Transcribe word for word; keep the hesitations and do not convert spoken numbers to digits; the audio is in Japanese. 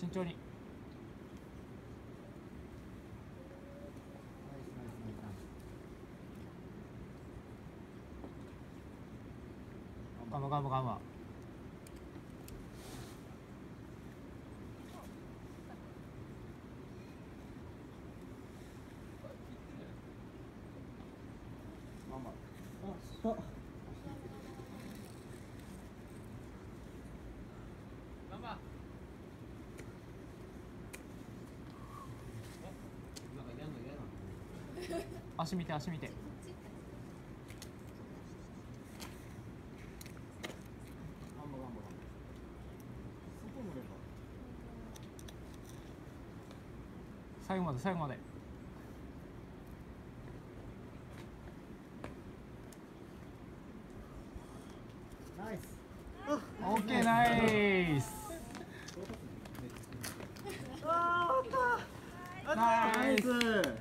慎重に。ガムガムガム。足見て足見て。最後まで最後まで。 ナイス。 オッケー、ナイス。 あー、終わった。ナイス。